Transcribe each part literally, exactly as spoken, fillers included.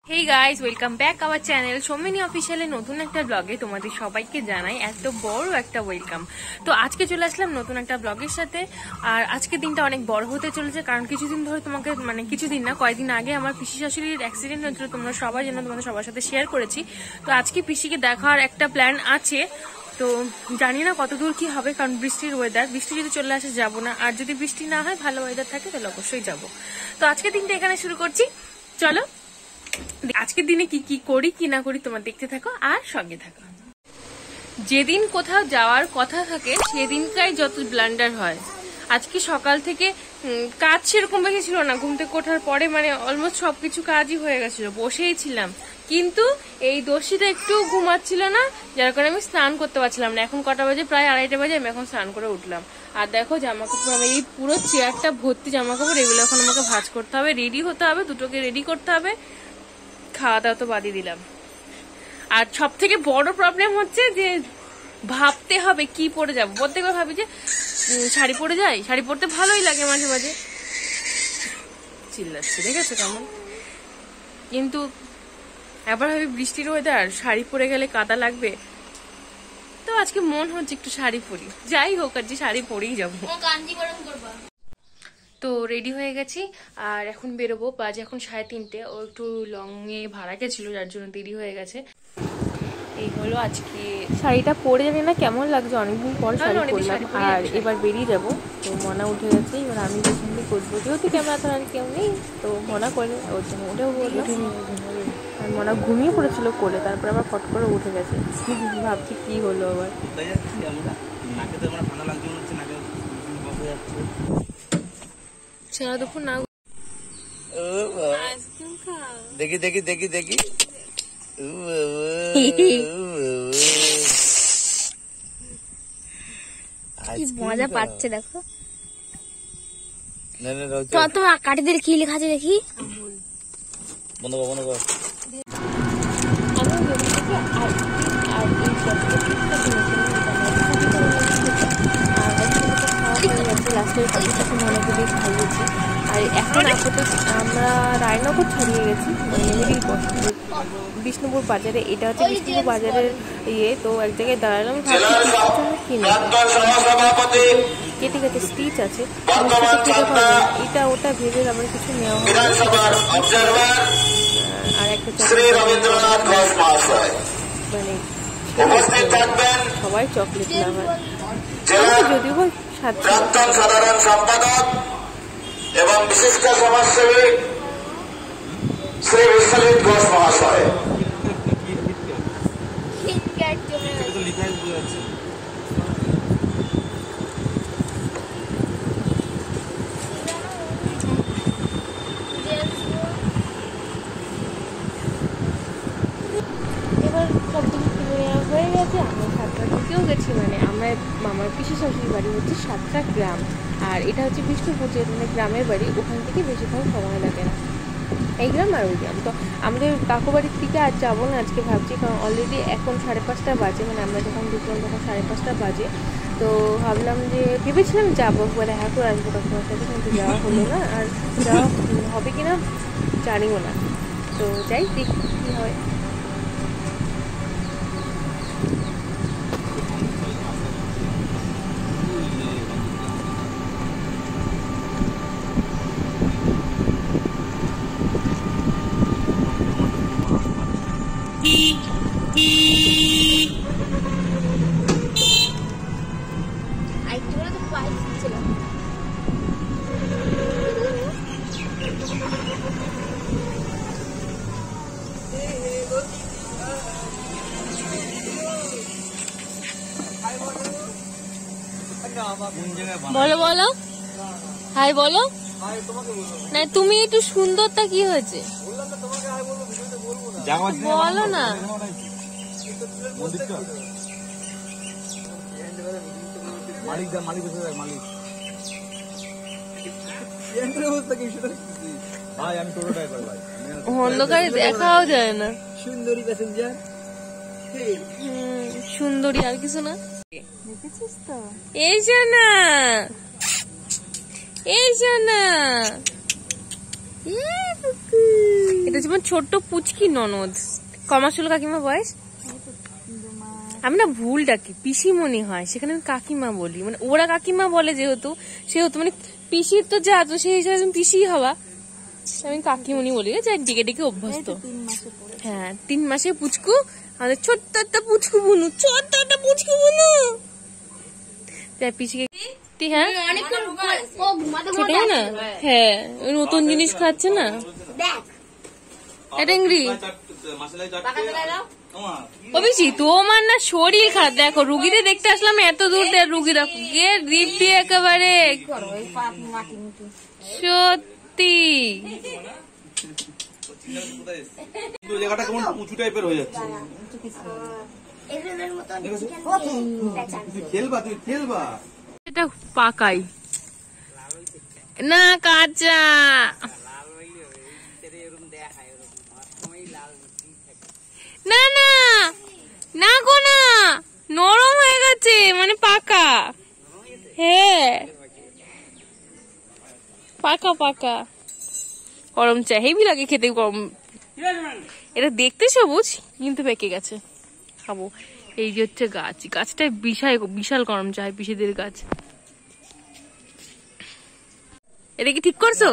Hey guys, welcome back our channel Soumini অফিসিয়ালে নতুন একটা ব্লগে তোমাদের সবাইকে জানাই এত বড় একটা ওয়েলকাম। তো আজকে চলে আসলাম নতুন একটা ব্লগের সাথে। আর আজকের দিনটা অনেক বড় হতে চলেছে, কারণ কিছুদিন ধরে তোমাকে মানে কিছুদিন না কয়েকদিন আগে আমার পিসি শাশুড়ির অ্যাক্সিডেন্ট হয়েছিল, তোমরা সবাই জানো, তোমাদের সবার সাথে শেয়ার করেছি। তো আজকে পিসিকে দেখার একটা প্ল্যান আছে, তো জানি না কতদূর কি হবে, কারণ বৃষ্টির ওয়েদার, বৃষ্টি যদি চলে আসে যাবো না, আর যদি বৃষ্টি না হয় ভালো ওয়েদার থাকে তাহলে অবশ্যই যাবো। তো আজকের দিনটা এখানে শুরু করছি, চলো আজকের দিনে কি কি করি কি না করি তোমার দেখতে থাকো আর সঙ্গে থাকো। যেদিন কোথাও যাওয়ার কথা থাকে সেদিনকাই যত ব্লান্ডার হয়। আজকে সকাল থেকে কাজ সেরকম বেশি ছিল না, ঘুম থেকে ওঠার পরে মানে অলমোস্ট সবকিছু কাজই হয়ে গেছিল, বসেই ছিলাম, কিন্তু এই দোষীটা একটু ঘুমাচ্ছিল না, যার কারণে আমি স্নান করতে পারছিলাম না। এখন কটা বাজে, প্রায় আড়াইটা বাজে, আমি এখন স্নান করে উঠলাম। আর দেখো জামা কাপড়, আমি এই পুরো চেয়ারটা ভর্তি জামা কাপড়, এগুলো এখন আমাকে ভাঁজ করতে হবে, রেডি হতে হবে, দুটোকে রেডি করতে হবে, খাওয়া দাওয়া তো বাদই দিলাম। আর সব থেকে বড় প্রবলেম হচ্ছে যে ভাবতে হবে কি পরে যাবো। প্রত্যেকবার ভাবি যে শাড়ি পরে যাই, শাড়ি পরতে ভালোই লাগে মাঝে মাঝে, চিল্লাচ্ছে দেখেছো কেমন, কিন্তু এবার ভাবি বৃষ্টির ওয়েদার, শাড়ি পরে গেলে কাদা লাগবে, তো আজকে মন হচ্ছে একটু শাড়ি পরি, যাই হোক আর যে শাড়ি পরেই যাবো। তো রেডি হয়ে গেছি আর এখন বেরোবো, বাজে এখন সাড়ে তিনটে। ও একটু লংয়ে ভাড়া গেছিল, যার জন্য দেরি হয়ে গেছে। এই হলো আজকে শাড়িটা পরে, জানি না কেমন লাগছে, অনেকদিন পর শাড়ি পরলাম। আর এবার বেরিয়ে যাব, তো মনা উঠে গেছে, এবার আমি পেছনে করবো, যেহেতু ক্যামেরা তো আর কেউ নেই, তো মনা করে ওর জন্য উঠেও বললাম। আর মনা ঘুমিয়ে পড়েছিল করে, তারপর আবার ফট করে উঠে গেছে, ভাবছি কি হলো আবার। সারা দুপুর না দেখি দেখি দেখি দেখি মজা পাচ্ছে, দেখো তোমার কাঠি দিয়ে কি লেখা আছে দেখি। বন্ধ কর বন্ধ কর। খাইয়েছি। আর এখন আপাতত আমরা রায়নগর ছড়িয়ে গেছি, মিডিল পোস্ট বিষ্ণুপুর বাজারে। এটা হচ্ছে বিষ্ণুপুর বাজারের ইয়ে, তো এক জায়গায় দাঁড়ালাম, কিনে কেটে কেটে স্টিচ আছে, এটা ওটা ভেবে আমার কিছু নেওয়া হয়। আর একটা মানে সবাই চকলেট লাভার, যদিও বা সাধারণ সম্পাদক এবং বিশিষ্ট সমাজসেবী শ্রী বিশ্বজিৎ ঘোষ মহাশয়। এবার সব কিছু কিনে নেওয়া হয়ে গেছে। আমরা সাতটা ঢুকেও গেছি, মানে আমার মামার পিসি শাশুড়ির বাড়ি হচ্ছে সাতটা গ্রাম, আর এটা হচ্ছে বিষ্ণুপুর, যে মানে গ্রামের বাড়ি, ওখান থেকে বেশিক্ষণ সময় লাগে না, এই গ্রাম আর ওই গ্রাম। তো আমাদের কাকু বাড়ির থেকে আর যাবো না আজকে ভাবছি, কারণ অলরেডি এখন সাড়ে পাঁচটা বাজে, মানে আমরা যখন ঢুকলাম তখন সাড়ে পাঁচটা বাজে। তো ভাবলাম যে ভেবেছিলাম যাবো, বলে হ্যাঁ করে আসবো কাকুমার সাথে, কিন্তু যাওয়া হলো না, আর যাওয়া হবে কিনা জানিও না। তো যাই দেখি কী হয়। বলো বলো হাই বলো না, তুমি একটু সুন্দরটা কি হয়েছে বলো না। অন্ধকারে দেখাও যায় না, সুন্দরী প্যাসেঞ্জার, সুন্দরী আর কিছু না। এসো না এসো না এটা যেমন ছোট্ট পুচকি ননদ। কমাস হলো কাকিমা বয়স? আমি না ভুল ডাকি, পিসিমণি হয়, সেখানে আমি কাকিমা বলি, মানে ওরা কাকিমা বলে যেহেতু, সেহেতু মানে পিসির তো যা, তো সেই হিসাবে তুমি পিসি হওয়া, আমি কাকিমণি বলি, যাই ডেকে ডেকে অভ্যস্ত। হ্যাঁ, তিন মাসে পুচকু, আমাদের ছোট্ট একটা পুচকু বুনু, ছোট্ট একটা পুচকু বুনু। তাই পিসিকে হ্যাঁ খেতেও না, হ্যাঁ নতুন জিনিস খাচ্ছে না। অভিষি তোমার না শরীর খারাপ, দেখো রুগীদের দেখতে আসলাম এত দূর থেকে, রুগী দেখো কে দিব্যি একেবারে সত্যি। জায়গাটা কেমন উঁচু টাইপের হয়ে যাচ্ছে। খেলবা তুমি খেলবা, এটা পাকাই না কাঁচা। না না না গো না, নরম হয়ে গেছে, মানে পাকা। হ্যাঁ পাকা পাকা। গরম চা হেভি লাগে খেতে, গরম। এটা দেখতে সবুজ কিন্তু পেকে গেছে, খাবো। এই যে হচ্ছে গাছ, গাছটা বিশাল বিশাল গরম চা, পিসিদের গাছ। এটা কি ঠিক করছো?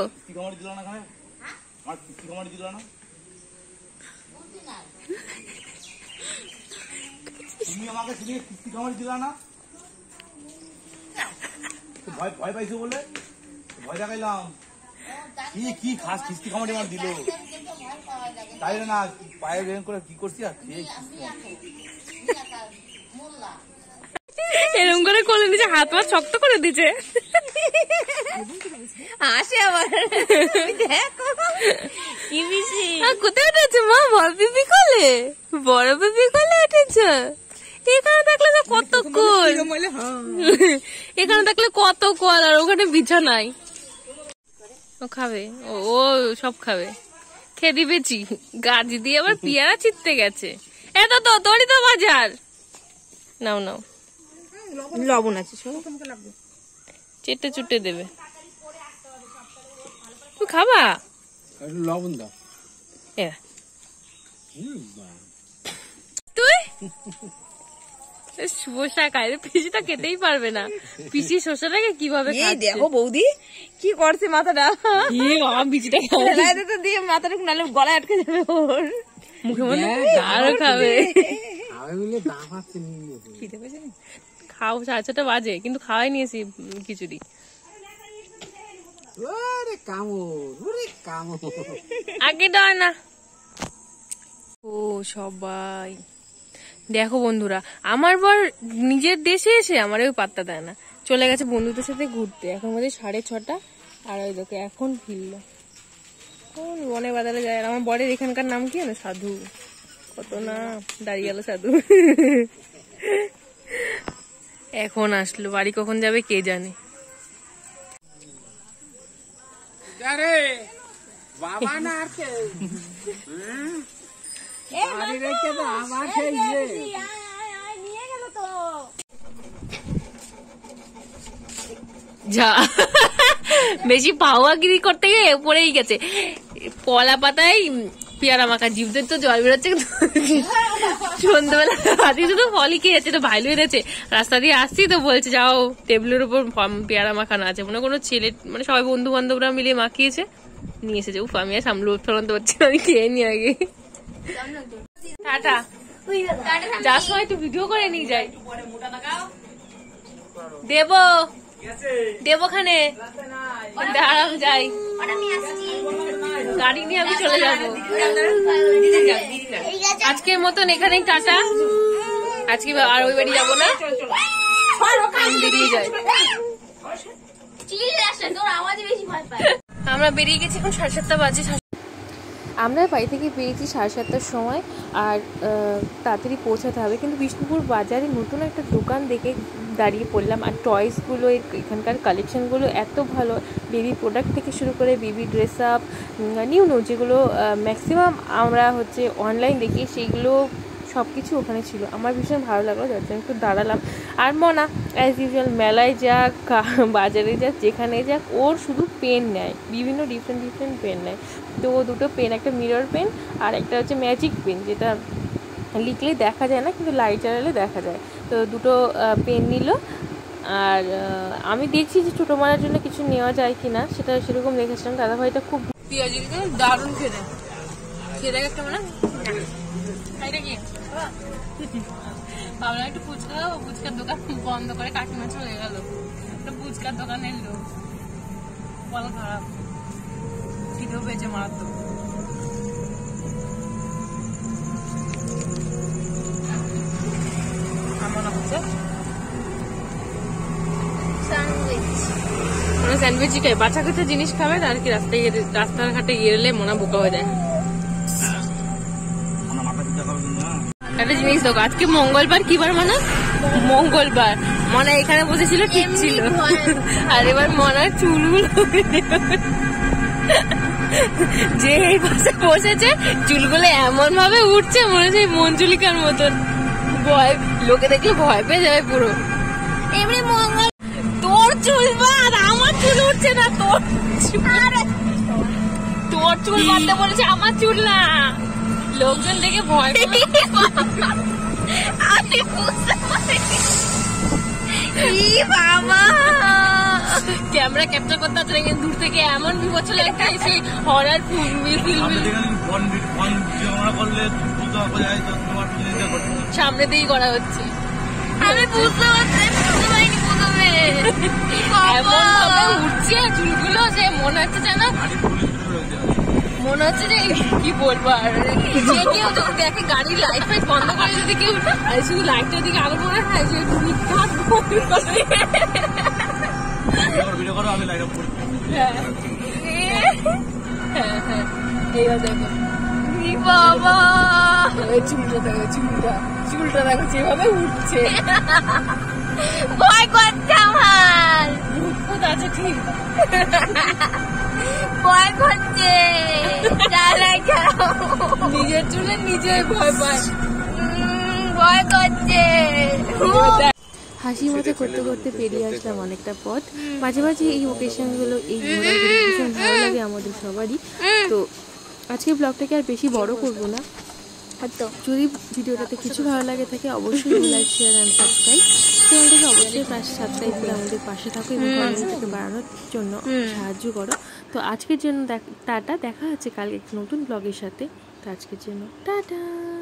তুমি আমাকে কিস্তি খামারি দিলা না, ভয় ভয় পাইছো বলে ভয় দেখাইলাম। কি কি খাস কিস্তি খামারি আমার দিল, তাই না পায়ে বের করে কি করছি আর এরকম করে কোলে দিচ্ছে, হাত পা শক্ত করে দিচ্ছে, আসে আবার। কি বেশি কোথায় উঠেছে মা? বড় পিপি কোলে, বড় পিপি কোলে উঠেছে। এখানে থাকলে তো কত কোল, এখানে থাকলে কত কোল, আর ওখানে বিছানায়। ও খাবে, ও সব খাবে, খেয়ে দিবেছি। গাছ দিয়ে আবার পিয়ারা ছিটতে গেছে। এত তো তোরই তো বাজার। নাও নাও, লবণ আছে, চেটে চুটে দেবে। তুই খাবা? লবণ দাও। তুই শসা খায়, পিসি তো খেতেই পারবে না। পিসি শসাটাকে কিভাবে খাচ্ছে দেখো বৌদি কি করছে, মাথাটা বিচিটা দিয়ে মাথাটা নাহলে গলায় আটকে যাবে ওর মুখে, মনে আরো খাবে। খাও, সাড়ে ছটা বাজে, কিন্তু খাওয়াই নিয়েছি খিচুড়ি। আগে দাও না। ও সবাই দেখো বন্ধুরা, আমার বর নিজের দেশে এসে আমার ওই পাত্তা দেয় না, চলে গেছে বন্ধুদের সাথে ঘুরতে। এখন মধ্যে সাড়ে ছটা, আর ওই দেখো এখন ফিরলো, কোন বনে বাজারে যায়। আমার বরের এখানকার নাম কি জানো? সাধু। কত না দাঁড়িয়ে গেল সাধু। এখন আসলো, বাড়ি কখন যাবে কে জানে। বাবা না আর কে যা বেশি পাওয়াগিরি করতে গিয়ে পড়েই গেছে। কলা পাতায় পেয়ারা মাখা, জিভদের তো জল বেরোচ্ছে। সন্ধ্যাবেলা হাতি শুধু ফলই খেয়ে যাচ্ছে, তো ভাইলো হয়েছে। রাস্তা দিয়ে আসছি তো বলছে যাও টেবিলের উপর পেয়ারা মাখানো আছে, মনে কোনো ছেলে মানে সবাই বন্ধু বান্ধবরা মিলে মাখিয়েছে, নিয়ে এসেছে। উফ আমি আর সামলে ফেরন্ত পারছি, আমি খেয়ে নি আগে। টাটা, যার সময় একটু ভিডিও করে নিয়ে যাই। দেব দেবখানে আরাম যাই, গাড়ি নিয়ে আমি চলে যাবো। আজকের মতন এখানেই টাটা, আজকে আর ওই বাড়ি যাবো না, বেরিয়ে যাই। আমরা বেরিয়ে গেছি, এখন সাড়ে সাতটা বাজে। আমরা বাড়ি থেকে বেরিয়েছি সাড়ে সাতটার সময়, আর তাড়াতাড়ি পৌঁছাতে হবে। কিন্তু বিষ্ণুপুর বাজারে নতুন একটা দোকান দেখে দাঁড়িয়ে পড়লাম। আর টয়েসগুলো, এখানকার কালেকশনগুলো এত ভালো, বেবি প্রোডাক্ট থেকে শুরু করে baby dress up, new new যেগুলো ম্যাক্সিমাম আমরা হচ্ছে অনলাইন দেখি, সেইগুলো সব কিছু ওখানে ছিল। আমার ভীষণ ভালো লাগলো, যার জন্য একটু দাঁড়ালাম। আর মনা অ্যাজ ইউজুয়াল মেলায় যাক, বাজারে যাক, যেখানে যাক, ওর শুধু পেন নেয়, বিভিন্ন ডিফারেন্ট ডিফারেন্ট পেন নেয়। তো ও দুটো পেন, একটা মিরর পেন আর একটা হচ্ছে ম্যাজিক পেন, যেটা লিখলে দেখা যায় না কিন্তু লাইট জ্বালালে দেখা যায়। তো দুটো পেন নিল। আর আমি দেখছি যে ছোটো মারার জন্য কিছু নেওয়া যায় কি না, সেটা সেরকম দেখেছিলাম। দাদাভাইটা খুব পেঁয়াজি দারুণ খেতে খেতে একটা মানে এটা কি ভাবলাম একটু ফুচকা খাবো, ফুচকার দোকান বন্ধ করে কাকিমা চলে গেল। একটা ফুচকার দোকান এলো, বল খারাপ খিদেও পেয়েছে মারাত্মক। আমার না হচ্ছে মানে স্যান্ডউইচই খাই, বাচ্চা কাচ্চা জিনিস খাবে আর কি। রাস্তায় রাস্তাঘাটে গেলে মনে বোকা হয়ে যায়। একটা জিনিস দেখো, আজকে মঙ্গলবার, কি বার মানে মঙ্গলবার, মনে এখানে বসেছিল ঠিক ছিল, আর এবার মনার চুলগুলো যে এই পাশে বসেছে চুলগুলো এমন ভাবে উঠছে মনে হচ্ছে মঞ্জুলিকার মতন। ভয়, লোকে দেখলে ভয় পেয়ে যাবে পুরো। এমনি মঙ্গল তোর চুল বাদ, আমার চুল উঠছে না, তোর তোর চুল বাঁধতে বলেছে, আমার চুল না। লোকজন দেখে ভয় পেয়ে আমি বুঝতে পারি বাবা ক্যামেরা ক্যাপচার করতে আসলে দূর থেকে এমন বিপদ একটা এসে হরার সামনে দিয়েই করা হচ্ছে। আমি বুঝতে পারছি প্রথমে এমন ভাবে উঠছে চুলগুলো, যে মনে হচ্ছে যেন মনে হচ্ছে যে কি বলবো। আর যে কেউ যখন দেখে গাড়ির লাইট ফাইট বন্ধ করে যদি কেউ শুধু লাইটটার দিকে আলো মনে হয় যে বাবা চুলটা দেখো, চুলটা চুলটা দেখো যেভাবে উঠছে, ভয় করছে আমার। আচ্ছা ঠিক ভয় করছে, নিজের চুলে নিজে ভয় পায়, ভয় করছে। হাসি মজা করতে করতে পেরিয়ে আসলাম অনেকটা পথ। মাঝে মাঝে এই ওকেশন গুলো, এই ঘোরাঘুরি ভীষণ ভালো লাগে আমাদের সবারই। তো আজকে ব্লগটাকে আর বেশি বড় করব না। যদি ভিডিওটাতে কিছু ভালো লাগে থাকে অবশ্যই লাইক, শেয়ার অ্যান্ড সাবস্ক্রাইব। চ্যানেলটাকে অবশ্যই পাশে সাবস্ক্রাইব করে আমাদের পাশে থাকো এবং কমেন্টটাকে বাড়ানোর জন্য সাহায্য করো। তো আজকের জন্য টাটা, দেখা হচ্ছে কালকে নতুন ব্লগের সাথে। তো আজকের জন্য টাটা।